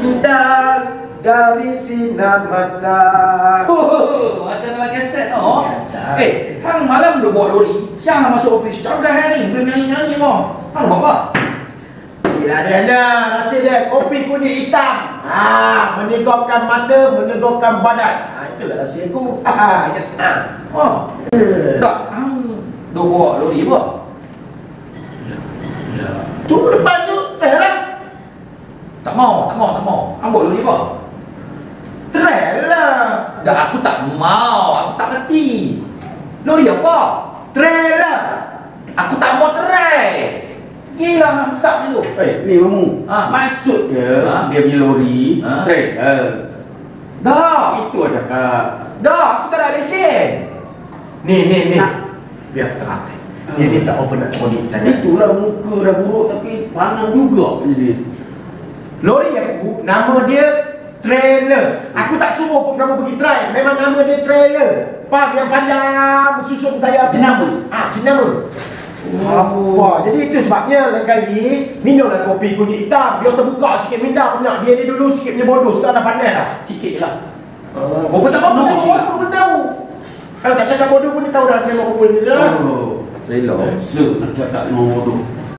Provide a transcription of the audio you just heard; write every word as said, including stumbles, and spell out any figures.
Dan dari sinar mata. Oh, macam dalam keset no. Biasa. Eh, hang malam duk bawa lori. Siang nak masuk office. Cakap hari ni boleh nyanyi-nyanyi mo. Hang buat apa? Tidak ada anda. Rasa dia kopi kuning hitam. Ha, menegakkan mata, menegakkan badan. Ha, itulah rahsia aku. Ha, yes. Ha. Oh. Tak, hang duk bawa lori apa? Tu depan tu, trail lah. Tak mau, tak mau, tak mau. Hang bawa lori apa? Trail lah. Dah, aku tak mau. Aku tak kerti. Lori apa? Trail lah. Aku tak mau try. Gila hang besar ni tu. Eh, ni mamu. Ha. Maksud dia, Ha? dia punya lori, Ha? trail. Uh. Dah. Itu aja cakap. Dah, aku tak ada lesen. Ni, ni, ni. Ha. Biar aku terangkan. Dia ni tak open nak audit saja. Itulah muka dah buruk tapi pandang juga jadi. Lori aku, nama dia trailer. Aku tak suruh pun kamu pergi try. Memang nama dia trailer. Faham yang panjang susun tayar jenama. Ah, jenama. Apa? Jadi itu sebabnya lain kali minumlah kopi kuning hitam. Biar terbuka sikit minda aku nak. Dia ni dulu sikit punya bodoh. Sekarang dah pandai dah. Sikit je lah. Uh, kau pun tak apa-apa. Kau pun tahu. Kalau tak cakap bodoh pun dia tahu dah. Memang kau pun dia dah. Trailer. Se, tak tak mau bodoh.